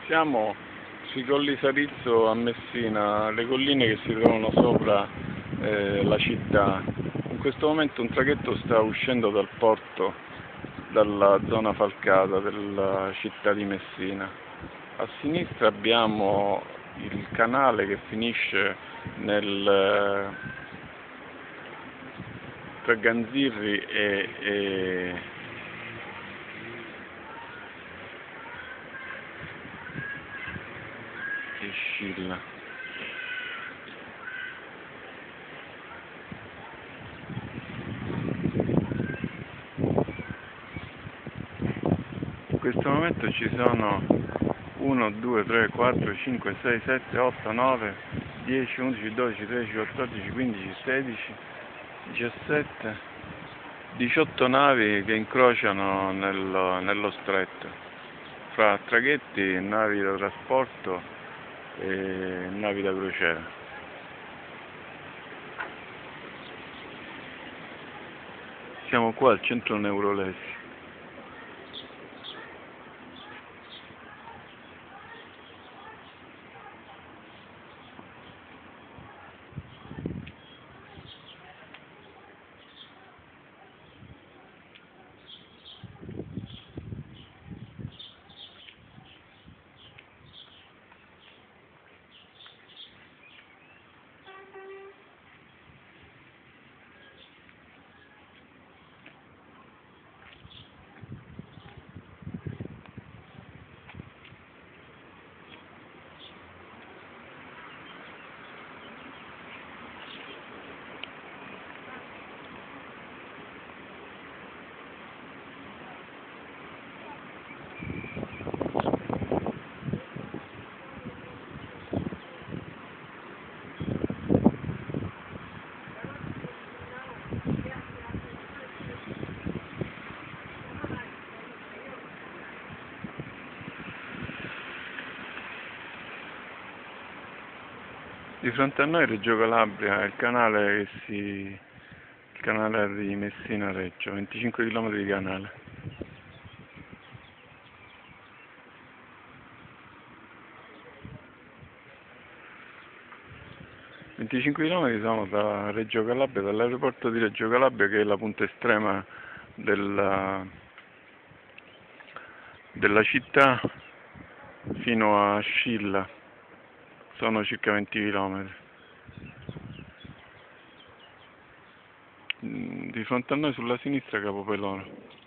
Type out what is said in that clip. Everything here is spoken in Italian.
Siamo sui Colli Sarizzo a Messina, le colline che si trovano sopra la città. In questo momento un traghetto sta uscendo dal porto, dalla zona falcata della città di Messina. A sinistra abbiamo il canale che finisce tra Ganzirri e Scilla. In questo momento ci sono 1, 2, 3, 4, 5, 6, 7, 8, 9, 10, 11, 12, 13, 14, 15, 16, 17, 18 navi che incrociano nello stretto, fra traghetti, navi da trasporto e navi da crociera. Siamo qua al centro Neurolesi. Di fronte a noi Reggio Calabria, il canale il canale di Messina Reggio, 25 km di canale. (25 km) sono da Reggio Calabria, dall'aeroporto di Reggio Calabria, che è la punta estrema della città, fino a Scilla. Sono circa 20 km. Di fronte a noi sulla sinistra Capopelone.